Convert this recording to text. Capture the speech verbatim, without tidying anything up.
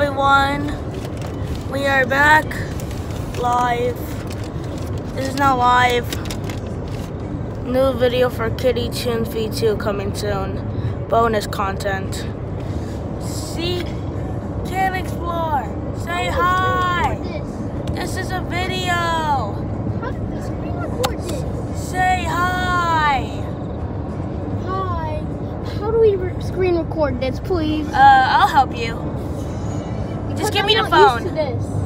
everyone. We are back live. This is not live. New video for Kitty Tunes V two coming soon. Bonus content. See? Can explore. Say hi. This is a video. How did the screen record this? Say hi. Hi. How do we re screen record this, please? Uh, I'll help you. Just Because give me I'm the not phone. used to this.